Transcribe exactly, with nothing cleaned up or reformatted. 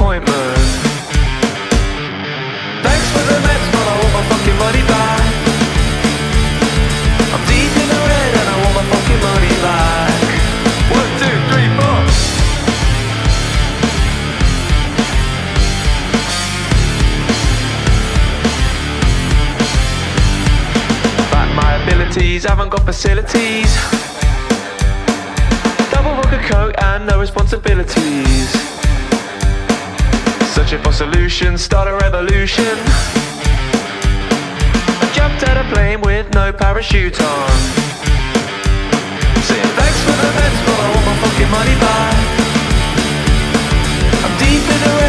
disappointment. Thanks for the meds, but I want my fucking money back. I'm deep in the red and I want my fucking money back. One, two, three, four. Back my abilities, haven't got facilities. Double vodka coke and no responsibilities. Searching for solutions, start a revolution. I jumped out of plane with no parachute on. Saying thanks for the meds, but I want my fucking money back. I'm deep in the